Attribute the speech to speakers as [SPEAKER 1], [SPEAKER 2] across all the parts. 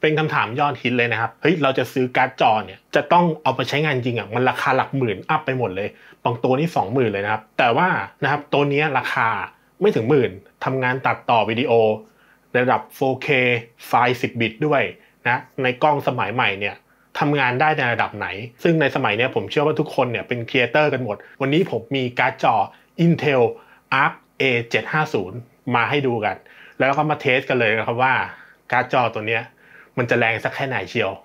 [SPEAKER 1] เป็นคำถามยอดฮิตเลยนะครับเฮ้ยเราจะซื้อการ์ดจอเนี่ยจะต้องเอาไปใช้งานจริงมันราคาหลักหมื่นอัพไปหมดเลยบางตัวนี่20,000เลยนะครับแต่ว่านะครับตัวนี้ราคาไม่ถึงหมื่นทำงานตัดต่อวิดีโอระดับ 4K ไฟล์10 บิตด้วยนะในกล้องสมัยใหม่เนี่ยทำงานได้ในระดับไหนซึ่งในสมัยนี้ผมเชื่อว่าทุกคนเนี่ยเป็นครีเอเตอร์กันหมดวันนี้ผมมีการ์ดจอ Intel Arc A750 มาให้ดูกันแล้วก็มาเทสกันเลยนะครับว่าการ์ดจอตัวนี้มันจะแรงสักแค่ไหนเชียว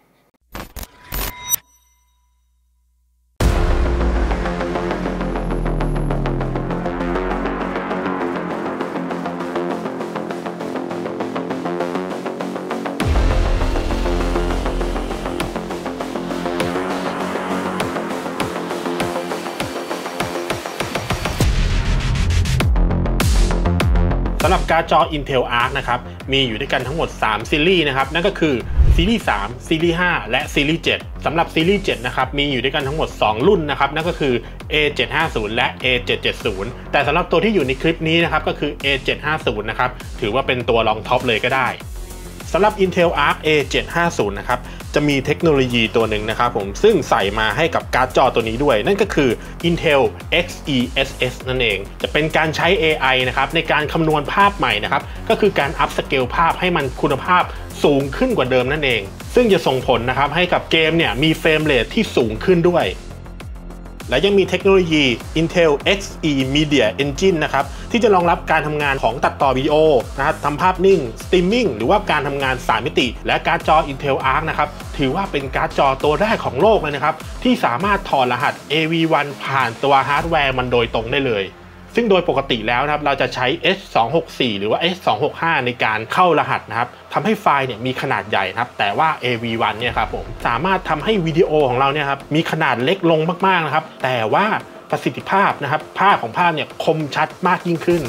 [SPEAKER 1] สำหรับการ์ดจอ Intel Arc นะครับมีอยู่ด้วยกันทั้งหมด3ซีรีส์นะครับนั่นก็คือซีรีส์3ซีรีส์5และซีรีส์7สำหรับซีรีส์7นะครับมีอยู่ด้วยกันทั้งหมด2รุ่นนะครับนั่นก็คือ A750 และ A770 แต่สำหรับตัวที่อยู่ในคลิปนี้นะครับก็คือ A750 นะครับถือว่าเป็นตัวรองท็อปเลยก็ได้สำหรับ Intel Arc A750 นะครับจะมีเทคโนโลยีตัวหนึ่งนะครับผมซึ่งใส่มาให้กับการ์ดจอตัวนี้ด้วยนั่นก็คือ Intel XeSS นั่นเองจะเป็นการใช้ AI นะครับในการคำนวณภาพใหม่นะครับก็คือการอัพสเกลภาพให้มันคุณภาพสูงขึ้นกว่าเดิมนั่นเองซึ่งจะส่งผลนะครับให้กับเกมเนี่ยมีเฟรมเรทที่สูงขึ้นด้วยและยังมีเทคโนโลยี Intel Xe Media Engine นะครับที่จะรองรับการทำงานของตัดต่อวิดีโอนะครับทำภาพนิ่งสตรีมมิ่งหรือว่าการทำงาน3มิติและการ์ดจอ Intel Arc นะครับถือว่าเป็นการ์ดจอตัวแรกของโลกเลยนะครับที่สามารถถอดรหัส AV1 ผ่านตัวฮาร์ดแวร์มันโดยตรงได้เลยซึ่งโดยปกติแล้วนะครับเราจะใช้ H264 หรือว่า H265 ในการเข้ารหัสนะครับทำให้ไฟล์เนี่ยมีขนาดใหญ่นะครับแต่ว่า AV1 เนี่ยครับผมสามารถทำให้วิดีโอของเราเนี่ยครับมีขนาดเล็กลงมากๆนะครับแต่ว่าประสิทธิภาพนะครับภาพของภาพเนี่ยคมชัดมากยิ่งขึ้น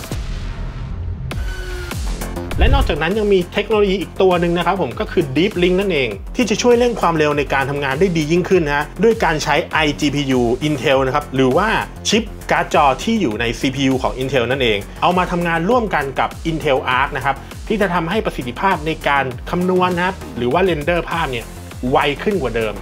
[SPEAKER 1] และนอกจากนั้นยังมีเทคโนโลยีอีกตัวหนึ่งนะครับผมก็คือ Deep Link นั่นเองที่จะช่วยเร่งความเร็วในการทำงานได้ดียิ่งขึ้นนะด้วยการใช้ iGPU Intel นะครับหรือว่าชิปการ์ดจอที่อยู่ใน CPU ของ Intel นั่นเองเอามาทำงานร่วมกันกับ Intel Arc นะครับที่จะทำให้ประสิทธิภาพในการคำนวณนะครับหรือว่าเรนเดอร์ภาพเนี่ยไวขึ้นกว่าเดิม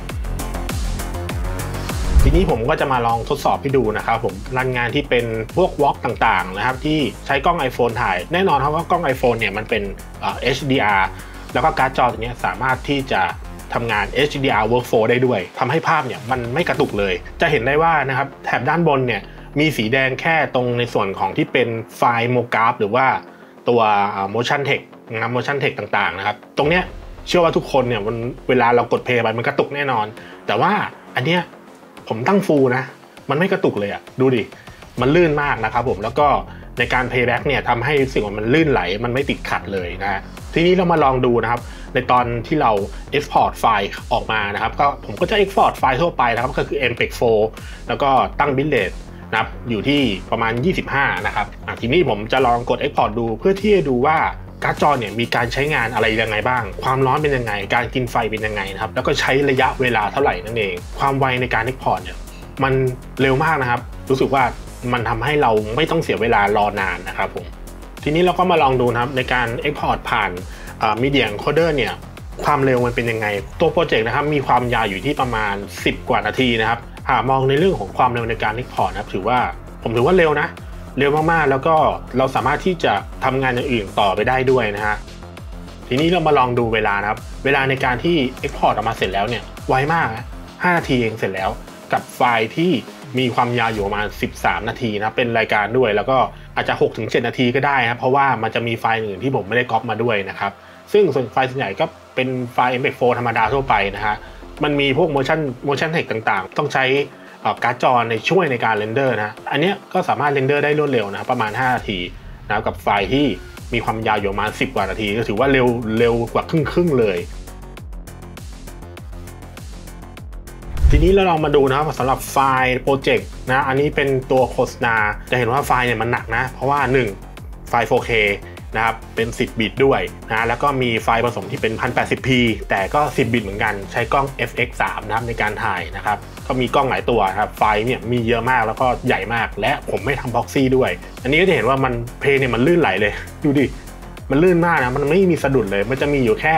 [SPEAKER 1] ทีนี้ผมก็จะมาลองทดสอบให้ดูนะครับผมรันงานที่เป็นพวกวอล์กต่างๆนะครับที่ใช้กล้อง iPhone ถ่ายแน่นอนครับว่ากล้อง iPhone เนี่ยมันเป็น HDR แล้วก็การ์ดจอตัวนี้สามารถที่จะทำงาน HDR workflow ได้ด้วยทำให้ภาพเนี่ยมันไม่กระตุกเลยจะเห็นได้ว่านะครับแถบด้านบนเนี่ยมีสีแดงแค่ตรงในส่วนของที่เป็นไฟล์โมกราฟหรือว่าตัว motion text นะครับ motion text ต่างๆนะครับตรงเนี้ยเชื่อว่าทุกคนเนี่ยเวลาเรากดเพลย์ไปมันกระตุกแน่นอนแต่ว่าอันเนี้ยผมตั้งฟูลนะมันไม่กระตุกเลยดูดิมันลื่นมากนะครับผมแล้วก็ในการ playback เนี่ยทำให้สิ่งว่ามันลื่นไหลมันไม่ติดขัดเลยนะทีนี้เรามาลองดูนะครับในตอนที่เรา export ไฟล์ออกมานะครับก็ผมก็จะ export ไฟล์ทั่วไปนะครับก็คือ MPEG-4 แล้วก็ตั้ง bitrate นะครับอยู่ที่ประมาณ25นะครับทีนี้ผมจะลองกด export ดูเพื่อที่จะดูว่าการ์ดจอเนี่ยมีการใช้งานอะไรยังไงบ้างความร้อนเป็นยังไงการกินไฟเป็นยังไงนะครับแล้วก็ใช้ระยะเวลาเท่าไหร่นั่นเองความไวในการ export เนี่ยมันเร็วมากนะครับรู้สึกว่ามันทำให้เราไม่ต้องเสียเวลารอนานนะครับผมทีนี้เราก็มาลองดูนะครับในการ export ผ่าน Media Encoder เนี่ยความเร็วมันเป็นยังไงตัวโปรเจกต์นะครับมีความยาวอยู่ที่ประมาณ10กว่านาทีนะครับหากมองในเรื่องของความเร็วในการ export นะครับถือว่าเร็วนะเร็วมากๆแล้วก็เราสามารถที่จะทำงานอย่างอื่นต่อไปได้ด้วยนะฮะทีนี้เรามาลองดูเวลานะครับเวลาในการที่ Export ออกมาเสร็จแล้วเนี่ยไวมากนะ5นาทีเองเสร็จแล้วกับไฟล์ที่มีความยาวอยู่ประมาณ13นาทีนะเป็นรายการด้วยแล้วก็อาจจะ 6-7 นาทีก็ได้ครับเพราะว่ามันจะมีไฟล์อื่นที่ผมไม่ได้ก๊อปมาด้วยนะครับซึ่งส่วนไฟล์ส่วนใหญ่ก็เป็นไฟล์ MPEG-4 ธรรมดาทั่วไปนะฮะมันมีพวก motion text ต่างๆต้องใช้การ์ดจอในช่วยในการเรนเดอร์นะอันนี้ก็สามารถเรนเดอร์ได้รวดเร็วนะประมาณ5นาทีนะกับไฟล์ที่มีความยาวอยู่ประมาณ10กว่านาทีก็ถือว่าเร็วกว่าครึ่งเลยทีนี้เราลองมาดูนะครับสำหรับไฟล์โปรเจกต์นะอันนี้เป็นตัวโฆษณาจะเห็นว่าไฟล์เนี่ยมันหนักนะเพราะว่า1ไฟล์ 4K นะครับเป็น10บิตด้วยนะแล้วก็มีไฟล์ผสมที่เป็น 1080p แต่ก็10บิตเหมือนกันใช้กล้อง FX3 นะครับในการถ่ายนะครับก็มีกล้องหลายตัวครับไฟล์เนี่ยมีเยอะมากแล้วก็ใหญ่มากและผมไม่ทำพ็อกซี่ด้วยอันนี้ก็จะเห็นว่ามันเพลย์เนี่ยมันลื่นไหลเลยดูดิมันลื่นมากนะมันไม่มีสะดุดเลยมันจะมีอยู่แค่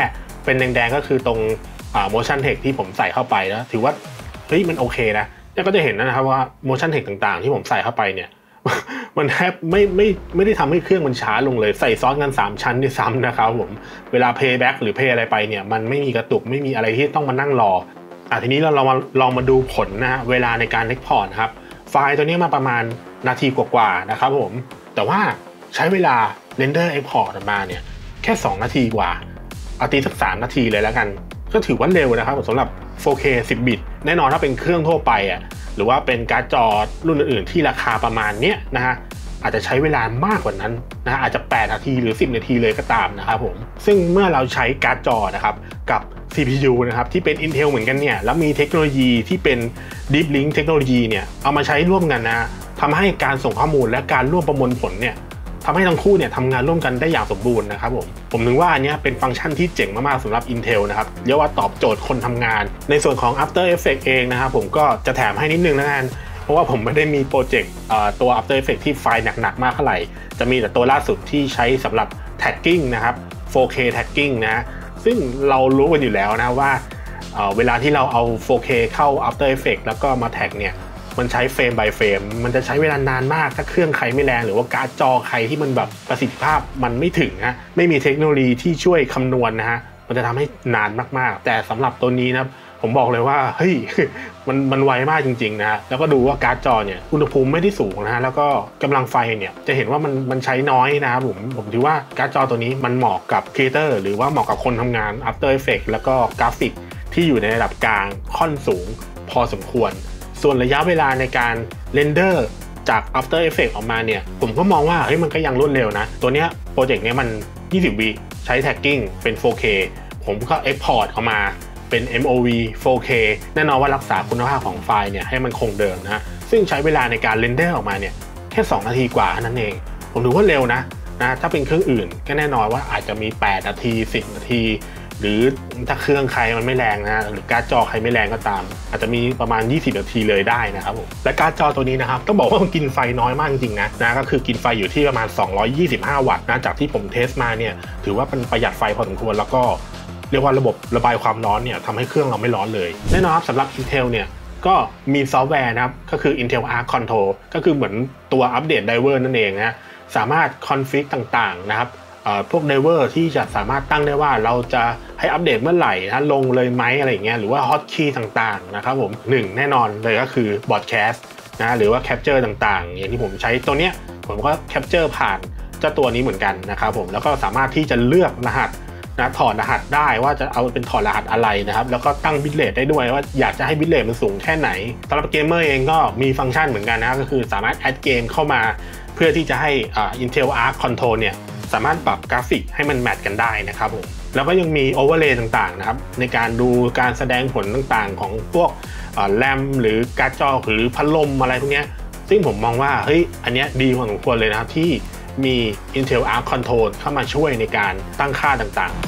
[SPEAKER 1] เป็นแดงๆก็คือตรงmotion tech ที่ผมใส่เข้าไปนะถือว่าเฮ้ยมันโอเคนะแล้วก็จะเห็นนะครับว่า motion tech ต่างๆที่ผมใส่เข้าไปเนี่ย มันแทบไม่ได้ทำให้เครื่องมันช้าลงเลยใส่ซ้อนกัน3ชั้นด้วยซ้ำนะครับผมเวลา playback หรือ play อะไรไปเนี่ยมันไม่มีกระตุกไม่มีอะไรที่ต้องมานั่งรอทีนี้เราลองมาดูผลนะเวลาในการ export ครับไฟล์ตัวนี้มาประมาณนาทีกว่าๆนะครับผมแต่ว่าใช้เวลา render export ออกมาเนี่ยแค่2นาทีกว่าเอาตีสัก3นาทีเลยแล้วกันก็ถือว่าเร็วนะครับสำหรับ 4K 10 บิตแน่นอนถ้าเป็นเครื่องทั่วไปหรือว่าเป็นการ์ดจอรุ่นอื่นๆที่ราคาประมาณนี้นะฮะอาจจะใช้เวลามากกว่านั้นนะอาจจะ8นาทีหรือ10นาทีเลยก็ตามนะครับผมซึ่งเมื่อเราใช้การ์ดจอนะครับกับ CPU นะครับที่เป็น Intel เหมือนกันเนี่ยแล้วมีเทคโนโลยีที่เป็น Deep Link เทคโนโลยีเนี่ยเอามาใช้ร่วมกันนะทำให้การส่งข้อมูลและการร่วมประมวลผลเนี่ยทำให้ทั้งคู่เนี่ยทำงานร่วมกันได้อย่างสมบูรณ์นะครับผมนึกว่าอันนี้เป็นฟังก์ชันที่เจ๋งมากๆสำหรับ Intel นะครับเรียกว่าตอบโจทย์คนทำงานในส่วนของ After Effects เองนะครับผมก็จะแถมให้นิดนึงนะกันเพราะว่าผมไม่ได้มีโปรเจกต์ตัว After Effects ที่ไฟล์หนักๆมากเท่าไหร่จะมีแต่ตัวล่าสุดที่ใช้สำหรับ Tagging นะครับ 4K Tagging นะซึ่งเรารู้กันอยู่แล้วนะว่าเวลาที่เราเอา 4K เข้า After Effects แล้วก็มาแท็กเนี่ยมันใช้เฟรม by เฟรมมันจะใช้เวลานานมากถ้าเครื่องใครไม่แรงหรือว่าการ์ดจอใครที่มันแบบประสิทธิภาพมันไม่ถึงนะไม่มีเทคโนโลยีที่ช่วยคำนวณนะฮะมันจะทำให้นานมากๆแต่สำหรับตัวนี้นะผมบอกเลยว่าเฮ้ยมันไวมากจริงๆนะแล้วก็ดูว่าการ์ดจอเนี่ยอุณหภูมิไม่ได้สูงนะฮะแล้วก็กำลังไฟเนี่ยจะเห็นว่ามันใช้น้อยนะครับผมถือว่าการ์ดจอตัวนี้มันเหมาะกับครีเอเตอร์หรือว่าเหมาะกับคนทำงาน After Effects แล้วก็กราฟิกที่อยู่ในระดับกลางค่อนสูงพอสมควรส่วนระยะเวลาในการเรนเดอร์จาก After Effects ออกมาเนี่ยผมก็มองว่าเฮ้ยมันก็ยังรวดเร็วนะตัวเนี้ยโปรเจกต์เนี้ยมัน20 วิใช้ Tagging เป็น 4K ผมก็ Export ออกมาเป็น MOV 4K แน่นอนว่ารักษาคุณภาพของไฟล์เนี่ยให้มันคงเดิมนะซึ่งใช้เวลาในการเรนเดอร์ออกมาเนี่ยแค่2นาทีกว่าเท่านั้นเองผมถือว่าเร็วนะถ้าเป็นเครื่องอื่นก็แน่นอนว่าอาจจะมี8นาที10นาทีหรือถ้าเครื่องใครมันไม่แรงนะหรือการ์ดจอใครไม่แรงก็ตามอาจจะมีประมาณ20นาทีเลยได้นะครับผมและการ์ดจอตัวนี้นะครับต้องบอกว่ามันกินไฟน้อยมากจริงๆนะก็คือกินไฟอยู่ที่ประมาณ225วัตต์นะจากที่ผมเทสมาเนี่ยถือว่าเป็นประหยัดไฟพอสมควรแล้วก็เรียกว่าระบบระบายความร้อนเนี่ยทำให้เครื่องเราไม่ร้อนเลยแน่นอนครับสำหรับ Intel เนี่ยก็มีซอฟต์แวร์นะครับก็คือ Intel Arc Control ก็คือเหมือนตัวอัปเดตไดรเวอร์นั่นเองนะสามารถคอนฟิกต่างๆนะครับพวกไดรเวอร์ที่จะสามารถตั้งได้ว่าเราจะให้อัปเดตเมื่อไหร่นะลงเลยไหมอะไรอย่างเงี้ยหรือว่าฮอตคีย์ต่างๆนะครับผม1แน่นอนเลยก็คือบอดแคสต์นะหรือว่าแคปเจอร์ต่างๆอย่างที่ผมใช้ตัวเนี้ยผมก็แคปเจอร์ผ่านเจ้าตัวนี้เหมือนกันนะครับผมแล้วก็สามารถที่จะเลือกรหัสนะถอดรหัสได้ว่าจะเอาเป็นถอดรหัสอะไรนะครับแล้วก็ตั้งบิตเรทได้ด้วยว่าอยากจะให้บิตเรทมันสูงแค่ไหนสำหรับเกมเมอร์เองก็มีฟังก์ชันเหมือนกันนะก็คือสามารถแอดเกมเข้ามาเพื่อที่จะให้Intel Arc Control เนี่ยสามารถปรับกราฟิกให้มันแมทกันได้นะครับผมแล้วก็ยังมีโอเวอร์เลย์ต่างๆนะครับในการดูการแสดงผลต่างๆของพวกแรมหรือการ์ดจอหรือพัดลมอะไรพวกนี้ซึ่งผมมองว่าเฮ้ยอันนี้ดีพอสมควรเลยนะครับที่มี Intel Arc Control เข้ามาช่วยในการตั้งค่าต่างๆ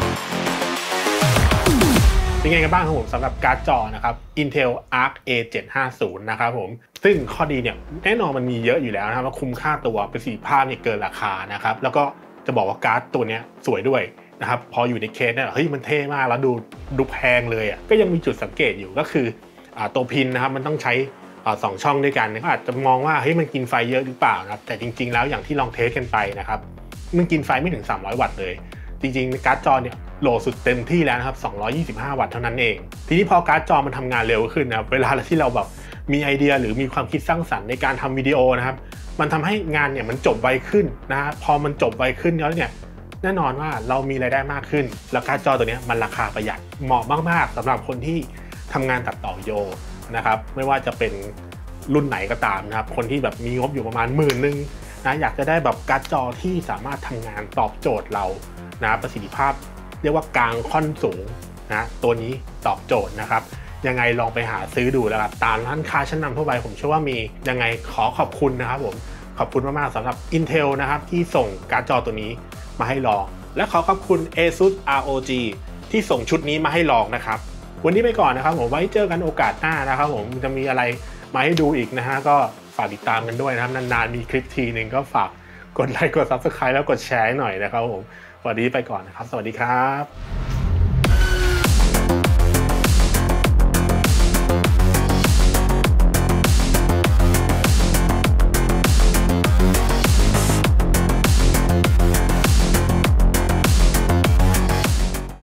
[SPEAKER 1] เป็นไงกันบ้างครับผมสำหรับการ์ดจอนะครับ Intel Arc A750 นะครับผมซึ่งข้อดีเนี่ยแน่นอนมันมีเยอะอยู่แล้วนะครับว่าคุ้มค่าตัวประสิทธิภาพเนี่ยเกินราคานะครับแล้วก็จะบอกว่าการ์ดตัวนี้สวยด้วยนะครับพออยู่ในเคสเนี่ยเฮ้ยมันเท่มากแล้วดูแพงเลยก็ยังมีจุดสังเกตอยู่ก็คือตัวพินนะครับมันต้องใช้2ช่องด้วยกันก็อาจจะมองว่าเฮ้ยมันกินไฟเยอะหรือเปล่านะครับแต่จริงๆแล้วอย่างที่ลองเทสกันไปนะครับมันกินไฟไม่ถึง300วัตต์เลยจริงๆการ์ดจอเนี่ยโหลดสุดเต็มที่แล้วนะครับ225วัตต์เท่านั้นเองทีนี้พอการ์ดจอมันทำงานเร็วขึ้นนะครับเวลาที่เราแบบมีไอเดียหรือมีความคิดสร้างสรรค์ในการทำวิดีโอนะครับมันทำให้งานเนี่ยมันจบไวขึ้นนะพอมันจบไวขึ้นแล้วเนี่ยแน่นอนว่าเรามีรายได้มากขึ้นแล้วการ์ดจอตัวนี้มันราคาประหยัดเหมาะมากๆสำหรับคนที่ทำงานตัดต่อวิดีโอนะครับไม่ว่าจะเป็นรุ่นไหนก็ตามนะครับคนที่แบบมีงบอยู่ประมาณ10,000นะอยากจะได้แบบการ์ดจอที่สามารถทำงานตอบโจทย์เรานะประสิทธิภาพเรียกว่ากลางค่อนสูงนะตัวนี้ตอบโจทย์นะครับยังไงลองไปหาซื้อดูแล้วครับตามร้านค้าชั้นนำทั่วไปผมเชื่อว่ามียังไงขอบคุณนะครับผมขอบคุณมากๆสำหรับ Intel นะครับที่ส่งการ์ดจอตัวนี้มาให้ลองและขอบคุณ ASUS ROG ที่ส่งชุดนี้มาให้ลองนะครับวันนี้ไปก่อนนะครับผมไว้เจอกันโอกาสหน้านะครับผมจะมีอะไรมาให้ดูอีกนะฮะก็ฝากติดตามกันด้วยนะครับนานๆมีคลิปทีนึงก็ฝากกดไลค์กด Subscribe แล้วกดแชร์หน่อยนะครับผมวันนี้ไปก่อนนะครับสวัสดีครับ